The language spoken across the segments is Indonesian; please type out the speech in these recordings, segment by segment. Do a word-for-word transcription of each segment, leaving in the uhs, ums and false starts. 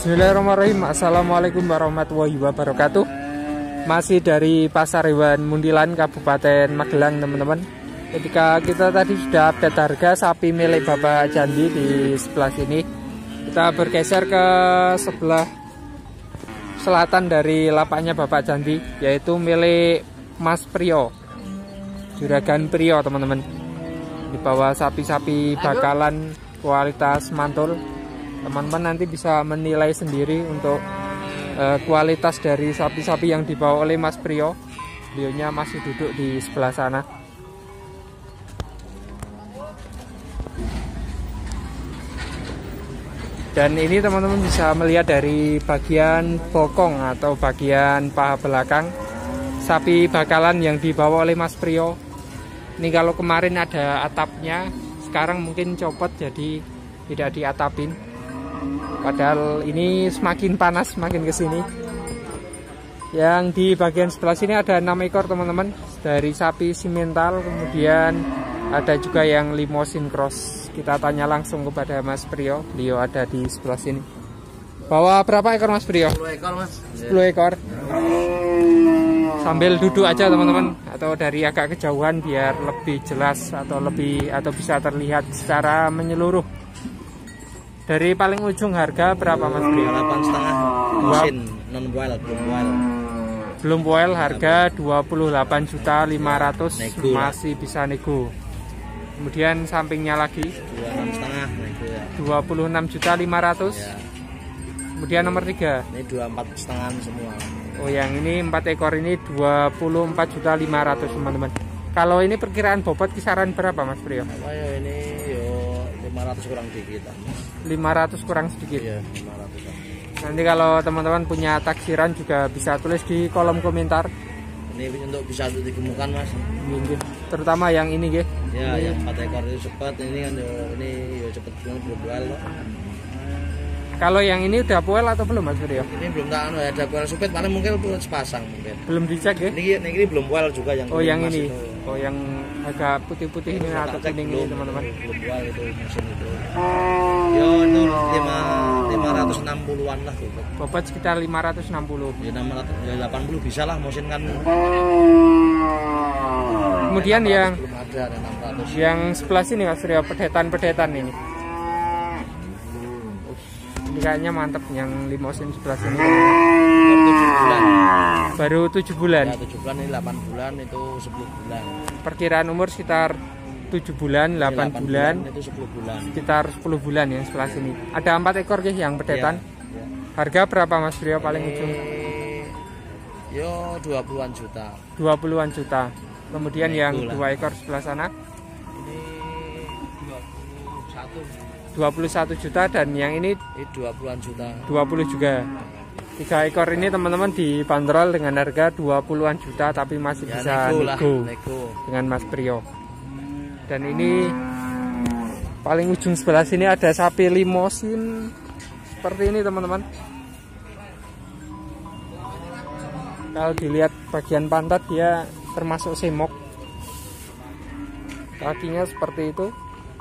Bismillahirrahmanirrahim. Assalamualaikum warahmatullahi wabarakatuh. Masih dari Pasar Hewan Muntilan, Kabupaten Magelang, teman-teman. Ketika kita tadi sudah update harga sapi milik Bapak Jandi di sebelah sini, kita bergeser ke sebelah selatan dari lapaknya Bapak Jandi, yaitu milik Mas Priyo, Juragan Priyo, teman-teman. Di bawah sapi-sapi bakalan kualitas mantul. Teman-teman nanti bisa menilai sendiri untuk uh, kualitas dari sapi-sapi yang dibawa oleh Mas Priyo. Beliaunya masih duduk di sebelah sana. Dan ini teman-teman bisa melihat dari bagian bokong atau bagian paha belakang sapi bakalan yang dibawa oleh Mas Priyo. Ini kalau kemarin ada atapnya, sekarang mungkin copot jadi tidak diatapin. Padahal ini semakin panas semakin kesini. Yang di bagian sebelah sini ada enam ekor, teman-teman, dari sapi simental. Kemudian ada juga yang limosin cross. Kita tanya langsung kepada Mas Priyo. Beliau ada di sebelah sini. Bawa berapa ekor, Mas Priyo? sepuluh ekor, Mas. sepuluh ekor. Sambil duduk aja, teman-teman, atau dari agak kejauhan biar lebih jelas atau lebih atau bisa terlihat secara menyeluruh. Dari paling ujung harga berapa, Mas Priyo? delapan setengah mesin non boil, belum boil. Belum boil, harga dua puluh delapan juta lima ratus ribu, masih bisa nego. Kemudian sampingnya lagi dua puluh enam setengah nego ya. dua puluh enam juta lima ratus ribu. Ya. Kemudian nomor tiga. Ini dua puluh empat setengah semua. Oh, yang ini empat ekor ini dua puluh empat juta lima ratus ribu, teman-teman. Kalau ini perkiraan bobot kisaran berapa, Mas Priyo? Apa ya ini yo lima ratus kurang dikit, Mas. lima ratus kurang sedikit. Iya, lima ratus. Nanti kalau teman-teman punya taksiran juga bisa tulis di kolom komentar. Ini untuk bisa untuk digemukkan, Mas. Mungkin terutama yang ini, nggih. Ya, ini. yang empat ekor itu cepat, ini kan yo ini yo cepet belum boil loh. Kalau yang ini udah puel atau belum, Mas Priyo? Ini belum tak anu ya, ada boil supit, paling mungkin belum sepasang mungkin. Belum dicek, ya? Ini, ini, ini belum boil juga yang Oh, yang ini. itu. Oh, yang agak putih-putih ini atau kuning ini, teman-teman. Belum boil itu mesin itu. Yo itu lima lima ratus enam puluhan lah gitu. Bobot sekitar lima ratus enam puluh. Ya enam ratus ya delapan puluh bisa lah, mesin kan. Kemudian yang belum ada, ada enam ratus. Yang sebelah sini, Mas Priyo, pedetan-pedetan ini. Ini kayaknya mantep yang limosin sebelah sini. tujuh bulan. Baru tujuh bulan. Ya, tujuh bulan, ini delapan bulan, itu sepuluh bulan. Perkiraan umur sekitar tujuh bulan, delapan bulan, bulan, itu sepuluh bulan. Sekitar sepuluh bulan yang sebelah sini. Ada empat ekor, guys, yang pedetan. Ya, ya. Harga berapa, Mas Priyo, paling ujung? Yo dua puluhan juta. dua puluhan juta. Kemudian Nego yang lah. dua ekor sebelah sana Ini dua puluh satu. dua puluh satu juta, dan yang ini Ini dua puluhan juta. dua puluh juga. Tiga ekor ini, teman-teman, dibanderol dengan harga dua puluhan juta, tapi masih Ya, bisa nego, nego, lah, nego dengan Mas Priyo. Dan ini paling ujung sebelah sini ada sapi limosin seperti ini, teman-teman. Kalau dilihat bagian pantat, dia termasuk semok. Kakinya seperti itu.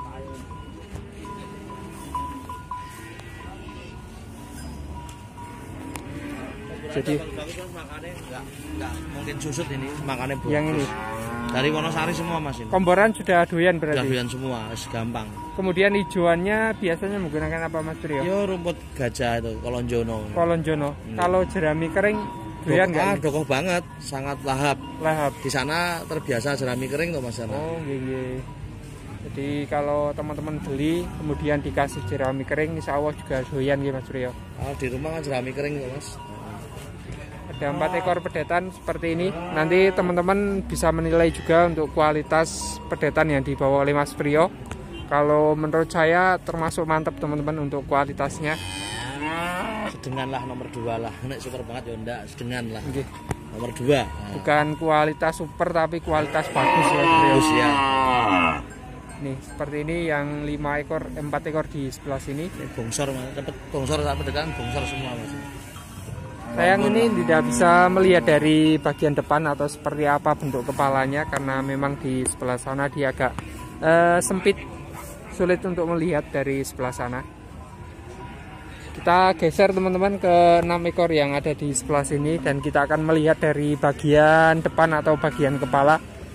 Jadi makannya enggak, enggak mungkin susut ini, makannya bagus. yang ini Dari Wonosari semua, Mas, ini. komboran sudah doyan berarti. Doyan semua, gampang. Kemudian hijauannya biasanya menggunakan apa, Mas Priyo? Yo rumput gajah itu, kolonjono. Kolonjono. Hmm. Kalau jerami kering doyan Ah, nggak? dokoh banget, sangat lahap. Lahap. Di sana terbiasa jerami kering tuh, Mas. Sana. Oh, nggih. Jadi kalau teman-teman beli kemudian dikasih jerami kering, insya Allah juga doyan, nggih, Mas Priyo. Kalau di rumah kan jerami kering tuh, Mas. Ada empat ekor pedetan seperti ini. Nanti teman-teman bisa menilai juga untuk kualitas pedetan yang dibawa oleh Mas Priyo. Kalau menurut saya termasuk mantap, teman-teman, untuk kualitasnya. Sedengan lah nomor dua lah. Nek super banget ya enggak, sedengan lah. Nggih. Nomor dua. Nah. Bukan kualitas super tapi kualitas bagus, ya, Mas Priyo. Bagus ya. Nih, seperti ini yang lima ekor, empat ekor di sebelah sini. Ini bongsor, Mas. Cepet bongsor sama pedetan bongsor semua, Mas. Sayang ini tidak bisa melihat dari bagian depan atau seperti apa bentuk kepalanya, karena memang di sebelah sana dia agak uh, sempit, sulit untuk melihat dari sebelah sana. Kita geser teman-teman ke enam ekor yang ada di sebelah sini, dan kita akan melihat dari bagian depan atau bagian kepala.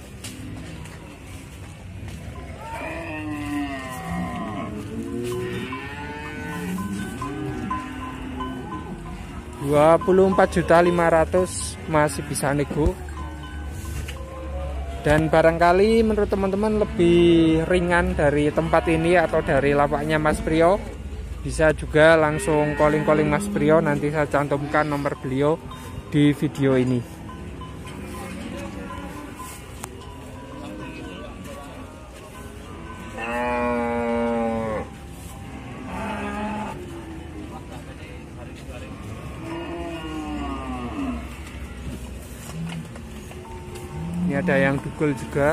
dua puluh empat juta lima ratus ribu masih bisa nego. Dan barangkali menurut teman-teman lebih ringan dari tempat ini atau dari lapaknya Mas Priyo, bisa juga langsung calling-calling Mas Priyo. Nanti saya cantumkan nomor beliau di video ini. Ini ada yang dugul juga.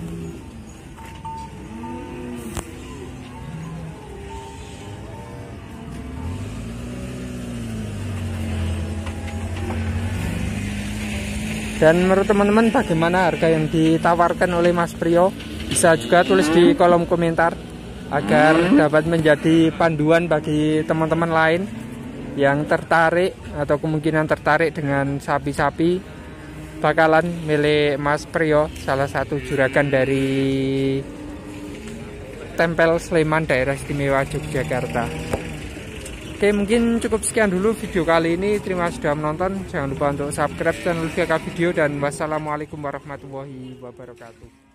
Dan menurut teman-teman bagaimana harga yang ditawarkan oleh Mas Priyo? Bisa juga tulis di kolom komentar agar dapat menjadi panduan bagi teman-teman lain yang tertarik atau kemungkinan tertarik dengan sapi-sapi bakalan milik Mas Priyo, salah satu juragan dari Tempel Sleman, daerah istimewa Yogyakarta. Oke, mungkin cukup sekian dulu video kali ini. Terima kasih sudah menonton. Jangan lupa untuk subscribe channel Vika Video, dan wassalamualaikum warahmatullahi wabarakatuh.